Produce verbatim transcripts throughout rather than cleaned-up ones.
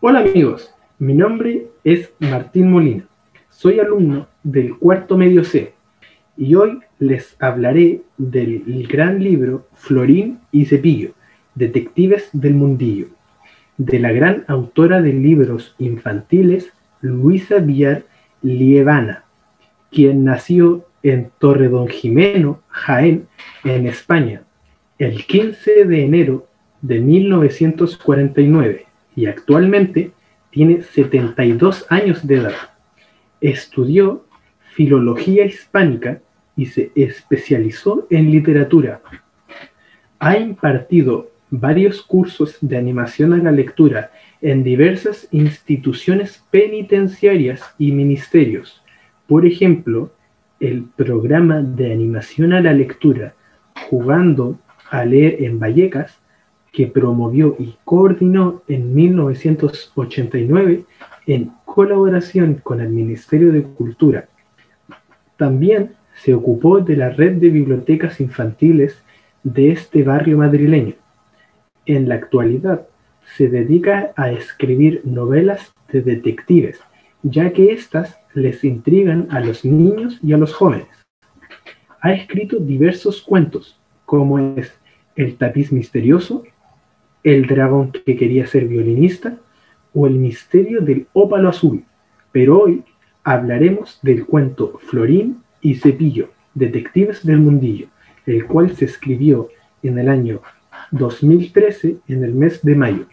Hola amigos, mi nombre es Martín Molina, soy alumno del cuarto medio C y hoy les hablaré del gran libro Florín y Cepillo, Detectives del Mundillo, de la gran autora de libros infantiles Luisa Villar Liebana, quien nació en Torredonjimeno, Jaén, en España, el quince de enero de mil novecientos cuarenta y nueve y actualmente tiene setenta y dos años de edad. Estudió filología hispánica y se especializó en literatura. Ha impartido varios cursos de animación a la lectura en diversas instituciones penitenciarias y ministerios. Por ejemplo, el programa de animación a la lectura Jugando a Leer en Vallecas, que promovió y coordinó en mil novecientos ochenta y nueve en colaboración con el Ministerio de Cultura. También se ocupó de la red de bibliotecas infantiles de este barrio madrileño. En la actualidad se dedica a escribir novelas de detectives, ya que éstas les intrigan a los niños y a los jóvenes. Ha escrito diversos cuentos, como es El tapiz misterioso, El dragón que quería ser violinista o El misterio del ópalo azul, pero hoy hablaremos del cuento Florín y Cepillo, Detectives del Mundillo, el cual se escribió en el año dos mil trece, en el mes de mayo.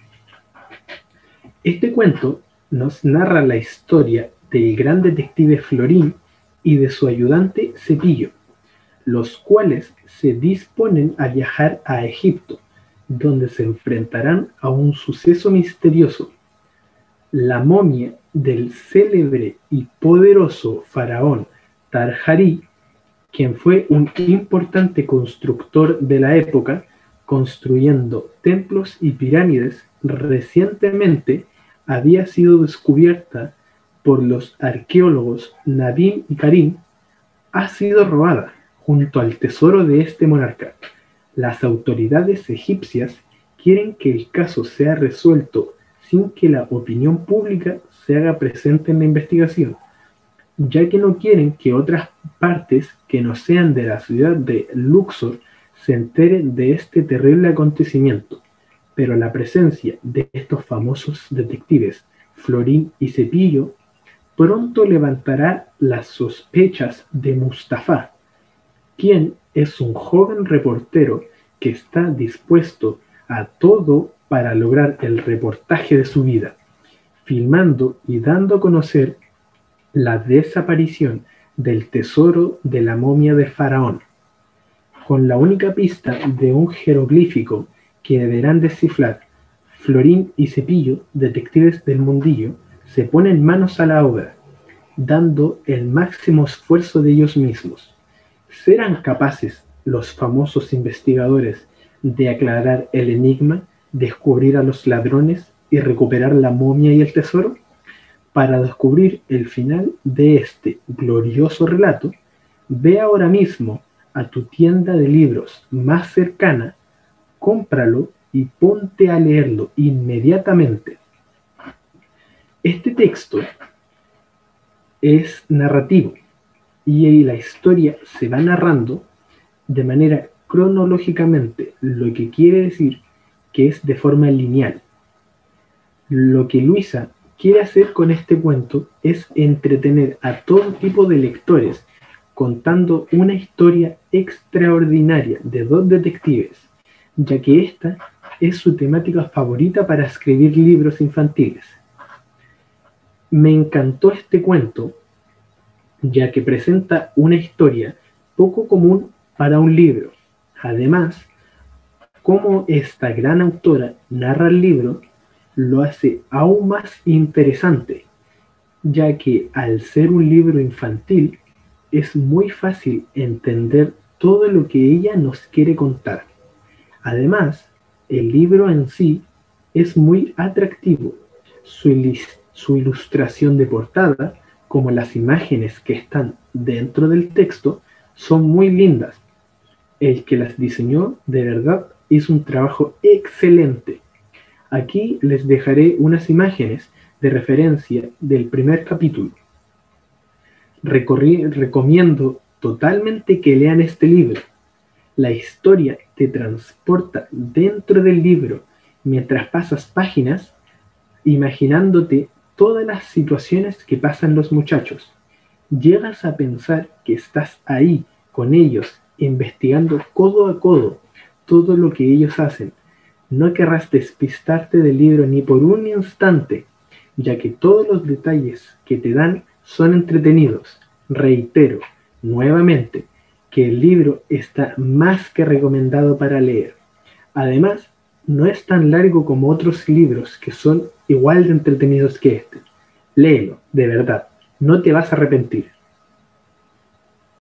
Este cuento nos narra la historia del gran detective Florín y de su ayudante Cepillo, los cuales se disponen a viajar a Egipto, donde se enfrentarán a un suceso misterioso. La momia del célebre y poderoso faraón Tarjarí, quien fue un importante constructor de la época, construyendo templos y pirámides, recientemente había sido descubierta por los arqueólogos Nadim y Karim, ha sido robada junto al tesoro de este monarca. Las autoridades egipcias quieren que el caso sea resuelto sin que la opinión pública se haga presente en la investigación, ya que no quieren que otras partes que no sean de la ciudad de Luxor se enteren de este terrible acontecimiento. Pero la presencia de estos famosos detectives, Florín y Cepillo, pronto levantará las sospechas de Mustafa, quien es un joven reportero que está dispuesto a todo para lograr el reportaje de su vida, filmando y dando a conocer la desaparición del tesoro de la momia del faraón, con la única pista de un jeroglífico que deberán descifrar. Florín y Cepillo, detectives del mundillo, se ponen manos a la obra, dando el máximo esfuerzo de ellos mismos. ¿Serán capaces los famosos investigadores de aclarar el enigma, descubrir a los ladrones y recuperar la momia y el tesoro? Para descubrir el final de este glorioso relato, ve ahora mismo a tu tienda de libros más cercana, cómpralo y ponte a leerlo inmediatamente. Este texto es narrativo y la historia se va narrando de manera cronológicamente, lo que quiere decir que es de forma lineal. Lo que Luisa quiere hacer con este cuento es entretener a todo tipo de lectores contando una historia extraordinaria de dos detectives, ya que esta es su temática favorita para escribir libros infantiles. Me encantó este cuento, ya que presenta una historia poco común para un libro. Además, como esta gran autora narra el libro, lo hace aún más interesante, ya que al ser un libro infantil, es muy fácil entender todo lo que ella nos quiere contar. Además, el libro en sí es muy atractivo. Su, su ilustración de portada, como las imágenes que están dentro del texto, son muy lindas. El que las diseñó, de verdad, hizo un trabajo excelente. Aquí les dejaré unas imágenes de referencia del primer capítulo. Recorri- recomiendo totalmente que lean este libro. La historia te transporta dentro del libro mientras pasas páginas, imaginándote todas las situaciones que pasan los muchachos. Llegas a pensar que estás ahí con ellos, investigando codo a codo todo lo que ellos hacen. No querrás despistarte del libro ni por un instante, ya que todos los detalles que te dan son entretenidos. Reitero nuevamente que el libro está más que recomendado para leer. Además, no es tan largo como otros libros que son igual de entretenidos que este. Léelo, de verdad, no te vas a arrepentir.